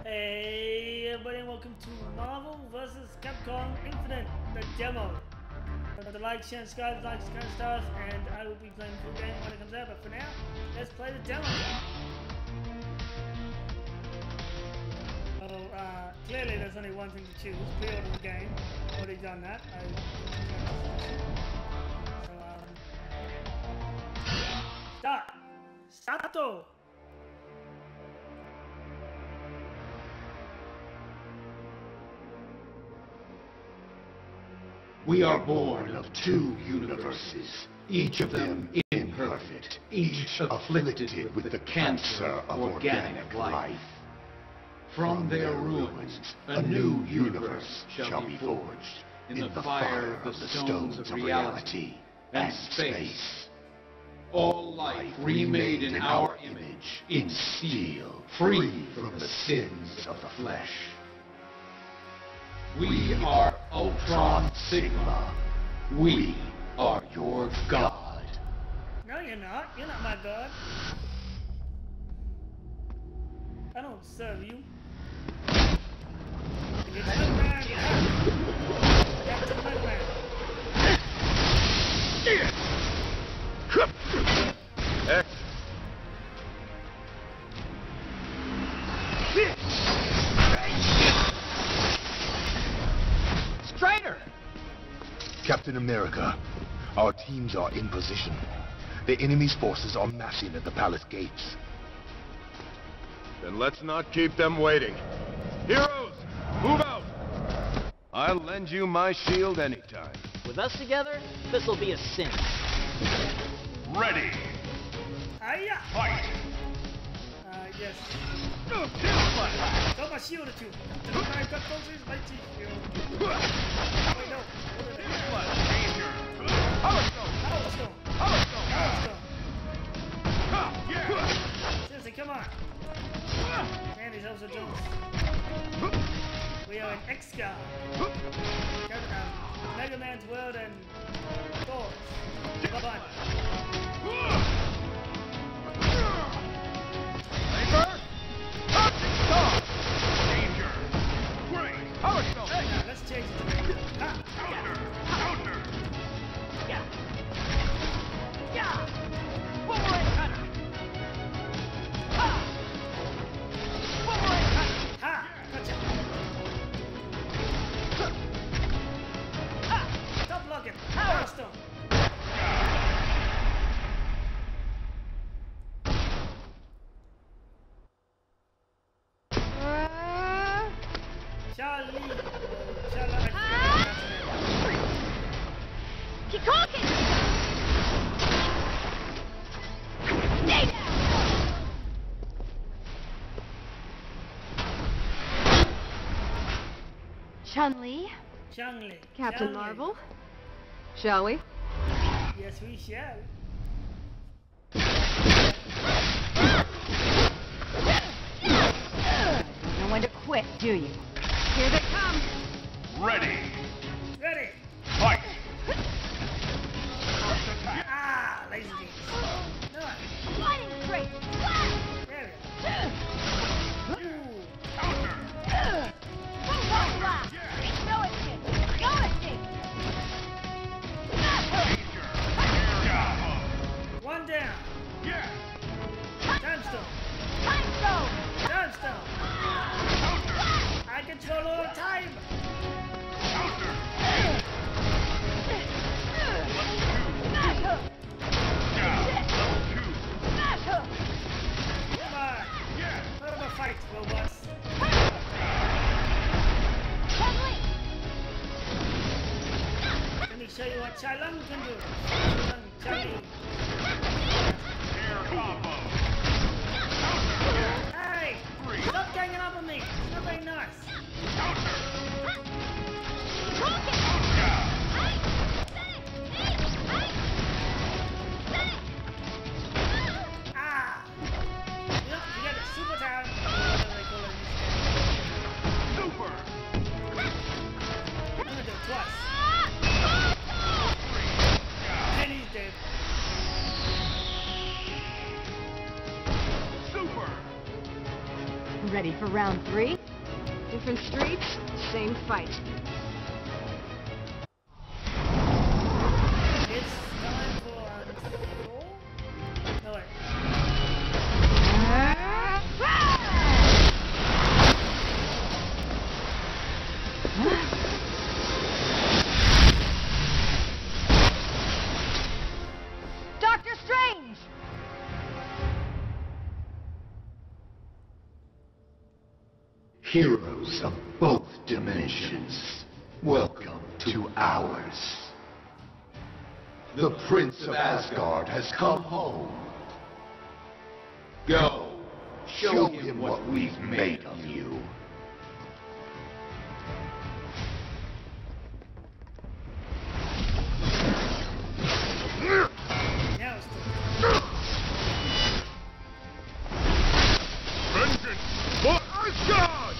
Hey everybody, and welcome to Marvel vs. Capcom Infinite, the demo. The like, share, and subscribe, like, kind of stuff, and I will be playing the full game when it comes out, but for now, let's play the demo. Although, clearly there's only one thing to choose, pre-order the game. Already done that. Start! Stato! We are born of two universes, each of them imperfect, each afflicted with the cancer of organic life. From their ruins, a new universe shall be forged, in the fire of the stones of reality and space. All life remade in our image, in steel, free from the sins of the flesh. We are Ultron Sigma. We are your god. No, you're not. You're not my god. I don't serve you. It's Mugman. Captain Mugman. X. Strider! Captain America, our teams are in position. The enemy's forces are massing at the palace gates. Then let's not keep them waiting. Heroes, move out! I'll lend you my shield anytime. With us together, this'll be a cinch. Ready! Hiya! Fight! Yes. Got my shield at you. Captain America closes my shield. Wait, no. Danger! Power Stone! Power Stone! Power Stone! Power Stone! Yeah! Seriously, come on. And he's also Jones. We are in X-Guard. Mega Man's world and Thor's. Bye-bye. Laser! Toxic Star! Danger! Great! Power Stone! Now, let's change it to ha! Counter! Counter! Yeah! Yeah! Wolverine cutter! Ha! Wolverine cutter! Ha! Gotcha! Ha! Stop blocking! Power Stone! Charlie! Keep talking! Stay down! Chun-Li, Chun-Li. Captain Chun-Li. Marvel. Shall we? Yes, we shall. Don't know when to quit, do you? Here they come! Ready! Ready! Fight! Ah! Laser beam. No. Fighting straight! There we go. Ooh. Counter! Blast! No escape! No escape! Danger! Yeah! One down. Yeah! Time stone. Time zone! Time stone. Counter! I control all time. Counter! Smash hook! Yeah! Level 2! Smash hook! Come on. Yeah! Put up a fight, robots. Chun-Li! Let me show you what Chai Lung can do. Chai. Air combo! Hey! Stop ganging up on me. It's not very nice. Ah! Yep, you get the super time. Whatever they call it in this game. Super! I'm gonna do it twice. And he's dead. Super! Ready for round 3? Different streets, same fight. It's time for round 4. No, wait. Doctor Strange! Heroes of both dimensions, welcome to ours. The Prince of Asgard has come home. Go, show him what we've made of you. Now it's time. Vengeance for Asgard!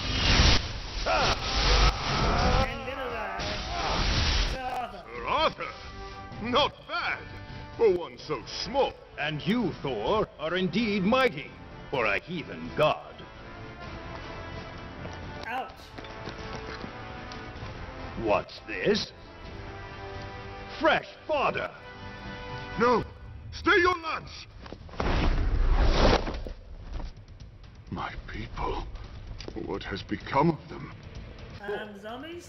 And little guy. Sir Arthur. Sir Arthur! Not bad, for one so small. And you, Thor, are indeed mighty for a heathen god. Ouch. What's this? Fresh fodder! No! Stay your lance! My people. What has become of them? Zombies?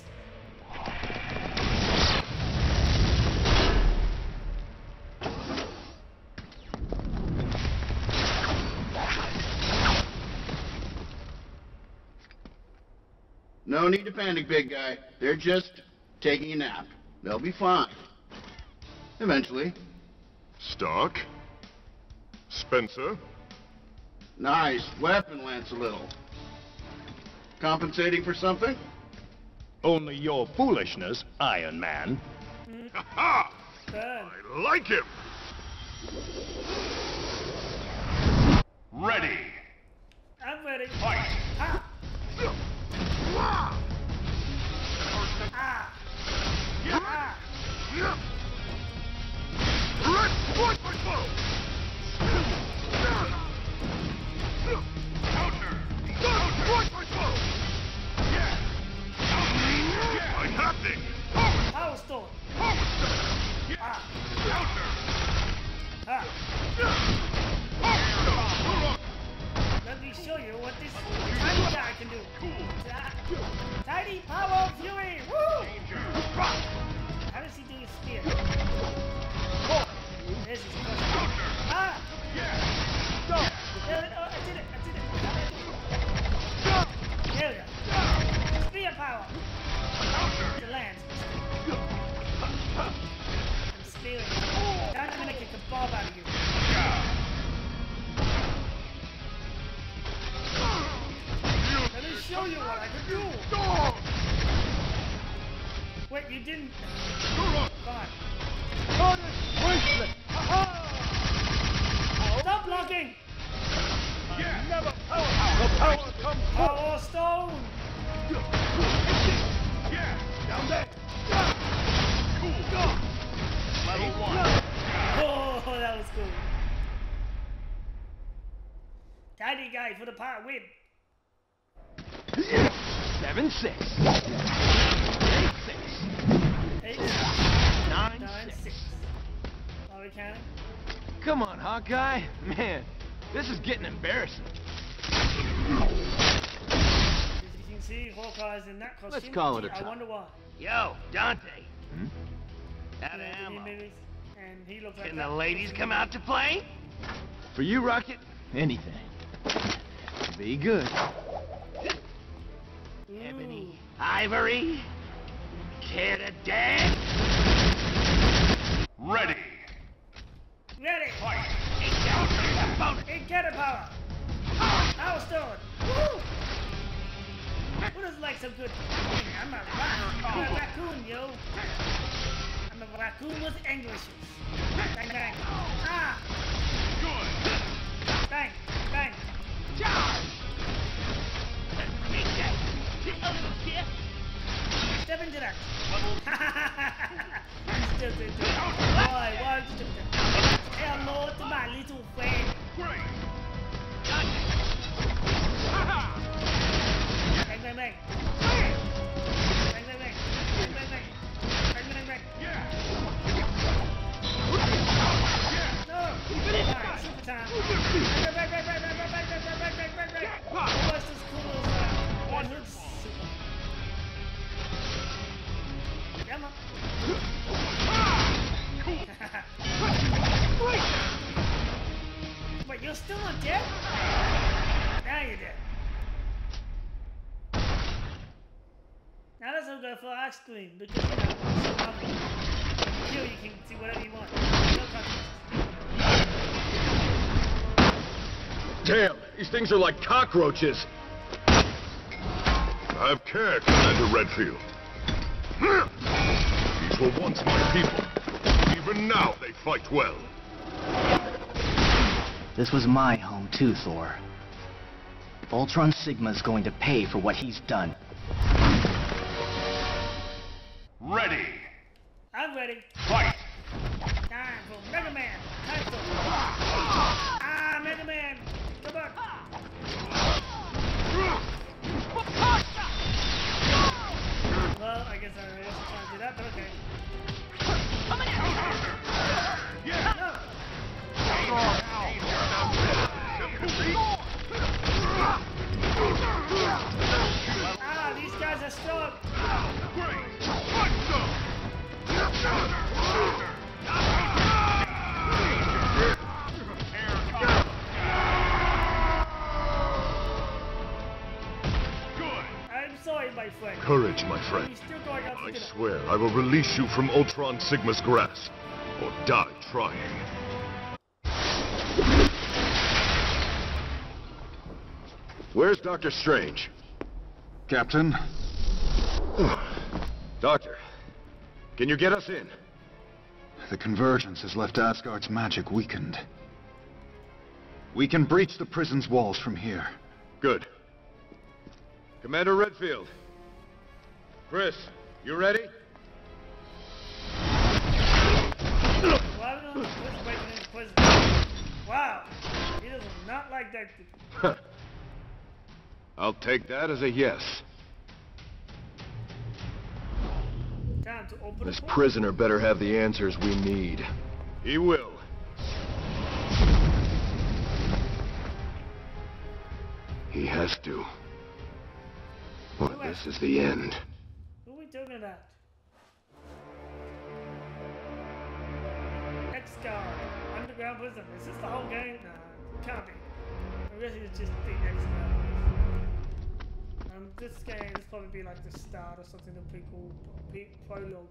No need to panic, big guy. They're just taking a nap. They'll be fine. Eventually. Stark? Spencer? Nice weapon, Lancelot. Compensating for something? Only your foolishness, Iron Man. Ha-ha! Burn. I like him! Ready! I'm ready. Fight! Ah! Ah! Ah! Yeah. Ah! Yeah. Let's fight my foe! Counter! Fight my foe! Yeah! I have thing! Power Stone. Yeah. Ah! Counter! Ah! Power! Let me show you what this tiny guy can do. Tiny power fury! Woo! How does he do his spear? This is close. Ah! There it, oh, I did it! There we go. Spear power! The lance. I'm spearing. Now I'm gonna kick the ball out of you. Let me show you what I can do! Wait, you didn't... Fine. Stop blocking! Never power comes Power Stone! down there. Level 1. Oh, that was cool. Tiny guy for the power win. 7-6. 8, 9-6. 9, 6. Are we counting? Come on, Hawkeye. Man, this is getting embarrassing. As you can see, Hawkeye's in that costume. Let's call it a I tie. wonder why. Yo, Dante. Out of You know, ammo. movies, and he looks like Can that. the ladies come out to play? For you, Rocket, anything. Be good. Ooh. Ebony, Ivory, care to dance? Ready! Ready! Fight! Get power! Power Stone! Woo! Who doesn't like some good... I'm a raccoon, yo! I'm a raccoon with Englishes. Bang, bang. Ah! Good! Bang, bang. Step into that. Still do it. Why would you do that? Hello to my little friend. Great! a flat screen because you know, it's so lovely. When you kill, you can see whatever you want. No consequences. Damn, these things are like cockroaches. I have care, Commander Redfield. These were once my people. Even now, they fight well. This was my home too, Thor. Ultron Sigma's going to pay for what he's done. Ready. I'm ready. Fight. Time for Mega Man. Time for... Mega Man. Come on. Well, I guess I really wasn't trying to do that, but okay. These guys are strong. I'm sorry, my friend. Courage, my friend. He's still going out for I dinner. swear I will release you from Ultron Sigma's grasp, or die trying. Where's Doctor Strange? Captain? Doctor, can you get us in? The convergence has left Asgard's magic weakened. We can breach the prison's walls from here. Good. Commander Redfield. Chris, you ready? Wow, he does not like that. I'll take that as a yes. Time to open This the prisoner better have the answers we need. He will. He has to. Or this is the end. Who are we talking about? X-Guard, underground prison. Is this the whole game? No, it can't be. I guess it's just the X-Guard. This game will probably be like the start or something, the prequel, prologue.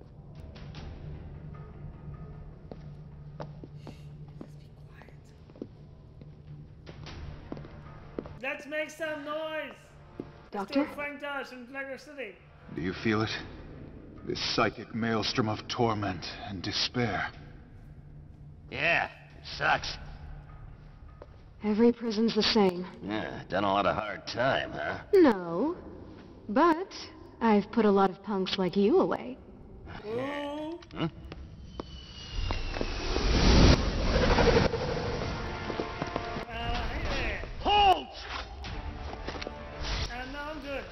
Let's make some noise! Doctor? Let's do Frank Dodge in Lego City. Do you feel it? This psychic maelstrom of torment and despair. Yeah, it sucks. Every prison's the same. Yeah, done a lot of hard time, huh? No. But I've put a lot of punks like you away. Ooh. Hmm? Hey there. Halt! No, I'm good.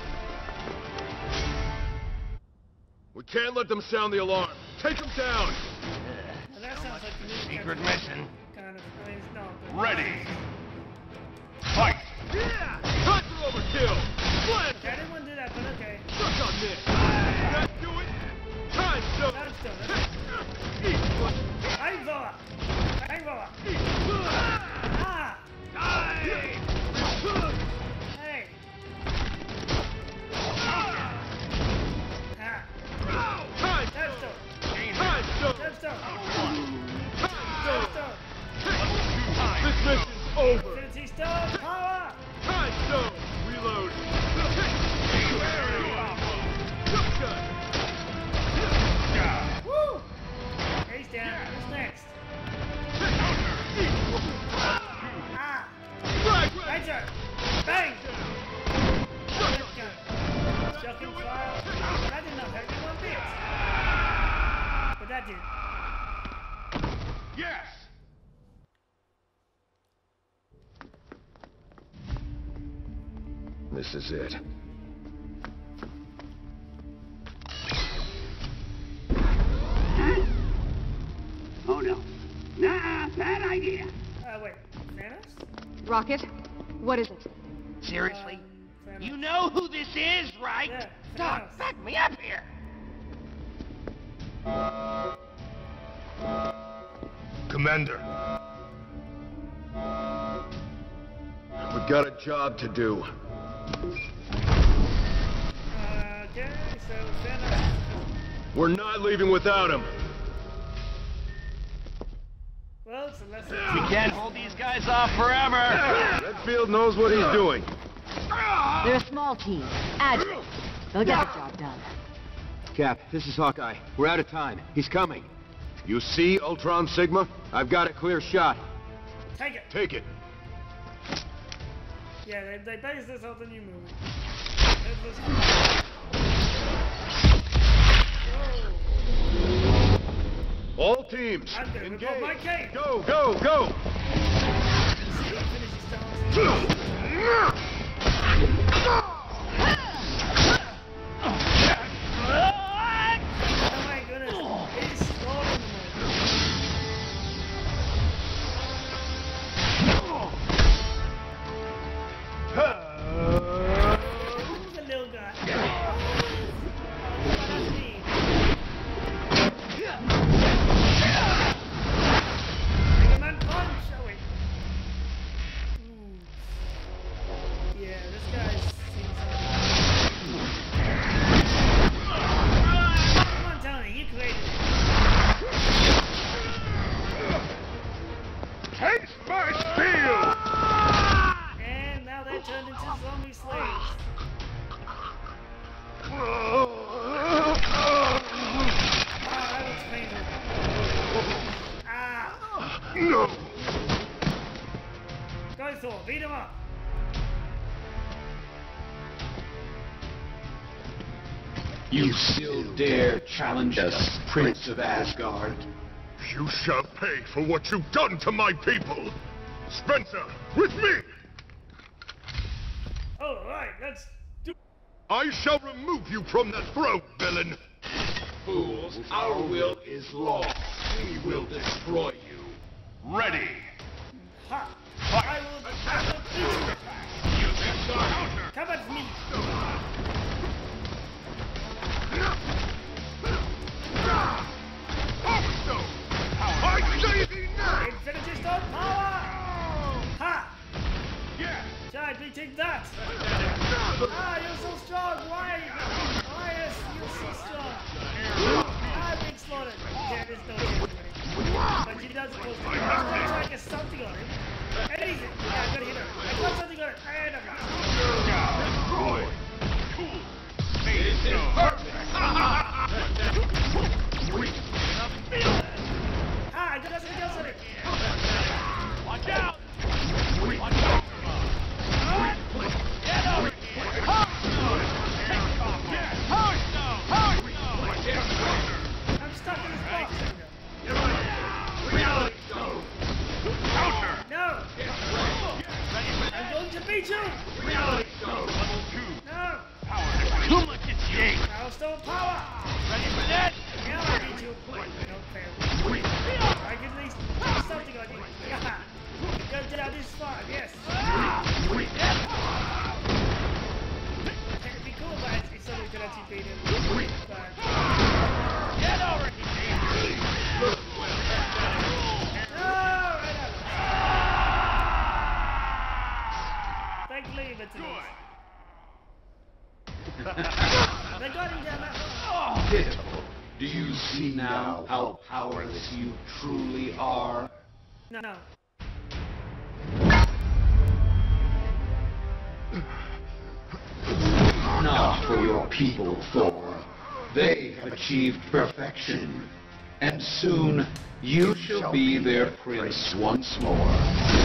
We can't let them sound the alarm. Take them down! Well, that sounds like the new Secret mission. kind of, I mean, it's not, but... Ready! Fight! Yeah! Time for overkill! Blend! Okay, I didn't want to do that, but okay. Suck on this! That do it? Time stone! That is still, that's Hey, Zola! Hey, Zola! Ah! Hey! Time That's stone! still. Time stone! That's still. Time That's stone! still. This mission's over! Infinity Stone, power! Time stone! Reload! Woo! He's down. Who's next? Ah! Right there! Bang! Shocking fire. That did not hurt me one bit. But that did. Yes! This is it. Oh no. Nah, bad idea. Wait. Thanos? Rocket, what is it? Seriously? Thanos. You know who this is, right? Yeah, Doc, Thanos. back me up here. Commander. We've got a job to do. Okay, so Thanos. We're not leaving without him. Well, it's a lesson. We can't hold these guys off forever. Redfield knows what he's doing. They're a small team. Agile. They'll get the job done. Cap, this is Hawkeye. We're out of time. He's coming. You see, Ultron Sigma? I've got a clear shot. Take it. Take it. Yeah, they based this off the new movie. All teams, I'm gonna rip engage. off my cape. Go, go, go! Oh my goodness, it's slaughtering the little guy. That's me. Mega Man punch! Oh wait. Ooh. Yeah, this guy's seen something. Come on, Tony, you created it. Taste my steel! And now they're turned into zombie slaves. Ah, that looks painful. Ah! No! Go Thor, beat him up! You still dare challenge us, Prince of Asgard? You shall pay for what you've done to my people! Spencer, with me! Alright, let's do. I shall remove you from the throne, villain! Fools, our will is law. We will destroy you. Ready! Ha! I will beat you! Come at me! I say thee now! Infinity Stone power! Ha! Yeah! Try beating that! Ah, you're so strong! Why? Why is you so strong? Ah, being slaughtered! Yeah, there's no chance of winning. But she does supposed to. I'm gonna try to get something on him. Anything! Yeah, I'm gonna hit her. I got something on her. And I'm Destroy! Cool! This is perfect! Ah, I got something else on it! Watch out! Watch out! Get over here! I'm stuck in this box! Reality Stone! Counter! No! I'm going to beat you! Reality Stone! Level 2! No! Too much at stake! Power Stone power! Ready for that? Now I beat you! No fail. I can at least do something on you. Haha! Go down this far, yes! It'd be cool if someone could actually beat him. But... Get over here! No! Right up! Thankfully, it's They got him down that. Pitiful. Do you see now how powerless you truly are? No. Not for your people, Thor. They have achieved perfection. And soon, you shall be their prince once more.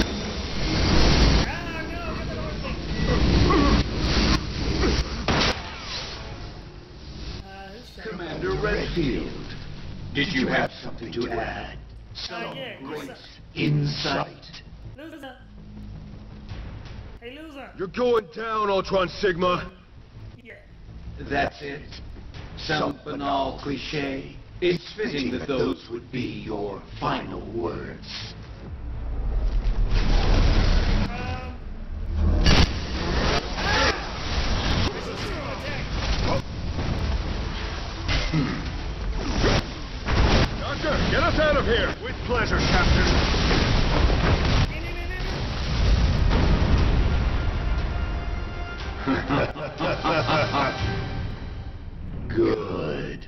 Commander Redfield, did you have something to add? Some yeah, great insight? Loser! Hey, loser! You're going down, Ultron Sigma! Yeah. That's it? Some banal cliche? It's fitting that those would be your final words. Doctor, get us out of here! With pleasure, Captain! Good.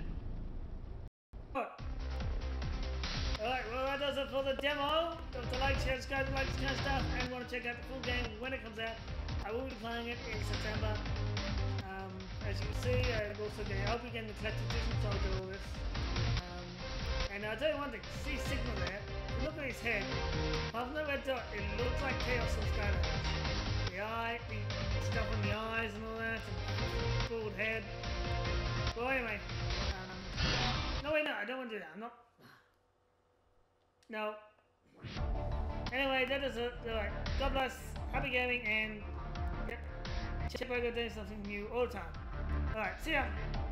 Alright, well that does it for the demo. Don't forget to like, share, subscribe, like this kind of stuff, and want to check out the full game when it comes out. I will be playing it in September. As you can see, I'll be getting the collector's edition, so I'll do all this. And I'll tell you one thing, see Sigma there, look at his head. Apart from the red dot, it looks like Chaos from Skylanders. The eye, the stuff on the eyes and all that, and bald head. Well anyway, no wait, no, I don't want to do that, I'm not... No. Anyway, that is it. Alright, God bless, happy gaming, and... Yep, check out doing something new all the time. Alright, see ya!